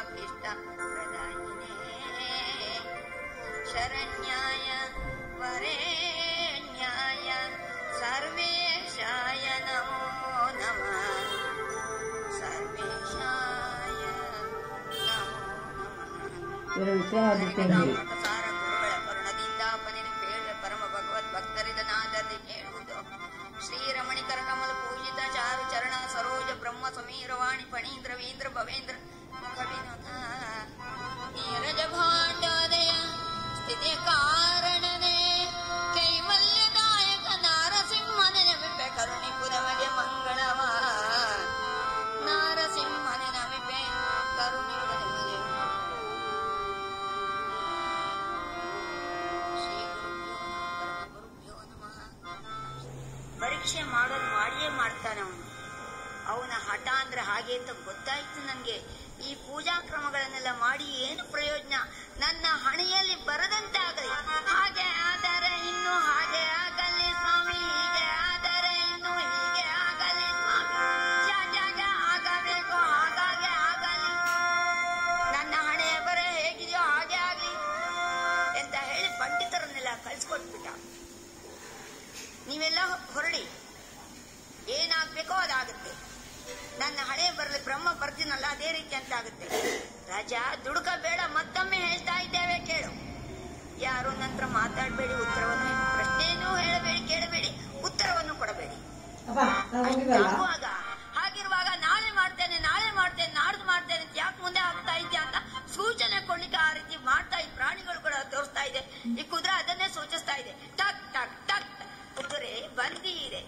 ಇಷ್ಟ ಪ್ರದಾಯಿನೇ ಶರಣ್ಯಾಯ ವರೇಣ್ಯಾಯ ಸರ್ವೇಶಾಯ ನಮೋ ನಮಃ ಸರ್ವೇಶಾಯ ನಮೋ ನಮಃ ಸಾರ ಗುರುಗಳ ಕರುಣದಿಂದ ಪನಿರು ಪರಮ ಭಗವದ್ ಭಕ್ತರಿದನಾದಲ್ಲಿ ಕೇಳುವುದು ಶ್ರೀರಮಣಿಕರ ಕಮಲ ಪೂಜಿತ ಚಾರು ಚರಣ ಸರೋಜ ಬ್ರಹ್ಮ ಸಮೀರವಾಣಿ ಫಣೀಂದ್ರ ವೀಂದ್ರ ಭವೇಂದ್ರ ಮುಖ ವಿನೋದ ನೀರಜ ಭಾಂಡೋದಯ ಸ್ಥಿತಿ ಕಾರಣನೇ ಕೈವಲ್ಯದಾಯಕ ನಾರಸಿಂಹನ ನಮಿಪೆ ಕರುಣಿಪು ನಮಗೆ ಮಂಗಳವ ನಾರಸಿಂಹನ ನಮಿಪೆ ಕರುಣಿಪು ನಮಗೆ ಶ್ರೀ ಗುರುಭ್ಯೋ ನಮಃ. ಪರೀಕ್ಷೆ ಮಾಡೋದು ಮಾಡಿಯೇ ಮಾಡ್ತಾನೆ ಅವನ ಹಠ ಅಂದ್ರೆ ಹಾಗೆ ಅಂತ ಗೊತ್ತಾಯ್ತು ನನಗೆ. ಈ ಪೂಜಾ ಕ್ರಮಗಳನ್ನೆಲ್ಲ ಮಾಡಿ ಏನು ಪ್ರಯೋಜನ? ನನ್ನ ಹಣೆಯಲ್ಲಿ ಬರದಂತೆ ಆಗಲಿ. ಹಾಗೆ ಆದರೆ ಇನ್ನು ಹಾಗೆ ಆಗಲಿ ಸ್ವಾಮಿ, ಹೀಗೆ ಆದರೆ ಇನ್ನು ಹೀಗೆ ಆಗಲಿ ಸ್ವಾಮಿ, ಜಾಗ ಆಗಬೇಕು ಹಾಗಾಗಿ ಆಗಲಿ, ನನ್ನ ಹಣೆಯ ಬರ ಹೇಗಿದೆಯೋ ಹಾಗೆ ಆಗಲಿ ಅಂತ ಹೇಳಿ ಪಂಡಿತರನ್ನೆಲ್ಲ ಕಳ್ಸಿಕೊಟ್ಬಿಟ್ಟ. ನೀವೆಲ್ಲ ಹೊರಡಿ, ಏನಾಗ್ಬೇಕೋ ಅದಾಗುತ್ತೆ. ನನ್ನ ಹಣೆ ಬರಲಿ ಬ್ರಹ್ಮ ಬರ್ತೀನಲ್ಲ ಅದೇ ರೀತಿ ಅಂತ ಆಗುತ್ತೆ. ರಾಜ ದುಡುಕ ಬೇಡ, ಮತ್ತೊಮ್ಮೆ ಹೇಳ್ತಾ ಇದ್ದೇವೆ ಕೇಳು. ಯಾರು ನಂತರ ಮಾತಾಡಬೇಡಿ, ಉತ್ತರವನ್ನು ಪ್ರಶ್ನೆಯನ್ನು ಹೇಳಬೇಡಿ, ಕೇಳಬೇಡಿ, ಉತ್ತರವನ್ನು ಕೊಡಬೇಡಿ. ಹಾಗಿರುವಾಗ ನಾಳೆ ಮಾಡ್ತೇನೆ ನಾಡ್ದು ಮಾಡ್ತೇನೆ ಯಾಕೆ ಮುಂದೆ ಆಗ್ತಾ ಇದೆಯಾ ಅಂತ ಸೂಚನೆ ಕೊಡ್ಲಿಕ್ಕೆ ಆ ರೀತಿ ಮಾಡ್ತಾ ಈ ಪ್ರಾಣಿಗಳು ಕೂಡ ತೋರಿಸ್ತಾ ಇದೆ. ಈ ಕುದುರೆ ಅದನ್ನೇ ಸೂಚಿಸ್ತಾ ಇದೆ. ಟಕ್ ಟಕ್ ಟಕ್ ಕುದುರೆ ಬಂದಿದೆ.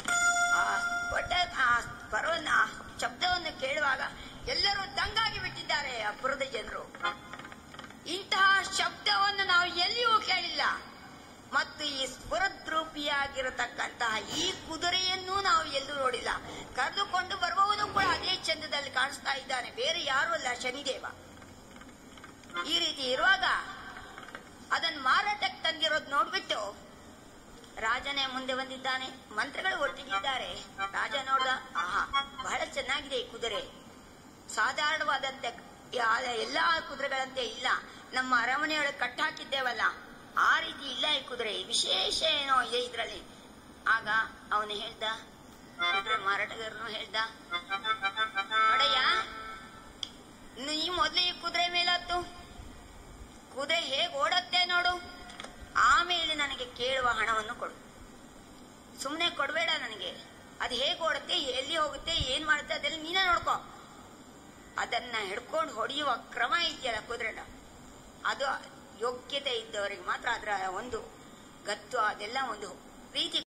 ಪರವನ್ನ ಶಬ್ದವನ್ನು ಕೇಳುವಾಗ ಎಲ್ಲರೂ ದಂಗಾಗಿ ಬಿಟ್ಟಿದ್ದಾರೆ. ಅಪುರದ ಜನರು ಇಂತಹ ಶಬ್ದವನ್ನು ನಾವು ಎಲ್ಲಿಯೂ ಕೇಳಿಲ್ಲ. ಮತ್ತು ಈ ಸ್ಫುರದ್ರೂಪಿಯಾಗಿರತಕ್ಕಂತಹ ಈ ಕುದುರೆಯನ್ನೂ ನಾವು ಎಲ್ಲೂ ನೋಡಿಲ್ಲ. ಕರೆದುಕೊಂಡು ಬರುವವನು ಕೂಡ ಅದೇ ಚಂದದಲ್ಲಿ ಕಾಣಿಸ್ತಾ ಇದ್ದಾನೆ, ಬೇರೆ ಯಾರೂ ಅಲ್ಲ, ಶನಿದೇವ. ಈ ರೀತಿ ಇರುವಾಗ ಅದನ್ನು ಮಾರಾಟಕ್ಕೆ ತಂದಿರೋದು ನೋಡ್ಬಿಟ್ಟು ರಾಜನೇ ಮುಂದೆ ಬಂದಿದ್ದಾನೆ. ಮಂತ್ರಿಗಳು ಒಟ್ಟಿಗಿದ್ದಾರೆ. ರಾಜ ನೋಡ್ದ, ಆಹಾ ಬಹಳ ಚೆನ್ನಾಗಿದೆ ಈ ಕುದುರೆ, ಸಾಧಾರಣವಾದಂತೆ ಎಲ್ಲಾ ಕುದುರೆಗಳಂತೆ ಇಲ್ಲ, ನಮ್ಮ ಅರಮನೆಯೊಳಗೆ ಕಟ್ಟಾಕಿದ್ದೇವಲ್ಲ ಆ ರೀತಿ ಇಲ್ಲ ಈ ಕುದುರೆ, ವಿಶೇಷ ಏನೋ ಇದೆ ಇದ್ರಲ್ಲಿ. ಆಗ ಅವನು ಹೇಳ್ದ, ಕುದುರೆ ಮಾರಾಟಗಾರನು ಹೇಳ್ದ, ನೋಡಯ್ಯ ನೀ ಮೊದಲು ಈ ಕುದುರೆ ಮೇಲತ್ತು, ಕುದುರೆ ಹೇಗೆ ಓಡತ್ತೆ ನೋಡು, ಆಮೇಲೆ ನನಗೆ ಕೇಳುವ ಹಣವನ್ನು ಕೊಡು. ಸುಮ್ಮನೆ ಕೊಡಬೇಡ ನನಗೆ. ಅದು ಹೇಗೆ ಓಡುತ್ತೆ, ಎಲ್ಲಿ ಹೋಗುತ್ತೆ, ಏನ್ ಮಾಡುತ್ತೆ ಅದೆಲ್ಲ ನೀನೇ ನೋಡ್ಕೊ. ಅದನ್ನ ಹಿಡ್ಕೊಂಡು ಹೊಡೆಯುವ ಕ್ರಮ ಇದೆಯಲ್ಲ ಕುದುರೆನ, ಅದು ಯೋಗ್ಯತೆ ಇದ್ದವರಿಗೆ ಮಾತ್ರ ಅದರ ಒಂದು ಗತ್ತು ಅದೆಲ್ಲ ಒಂದು ರೀತಿ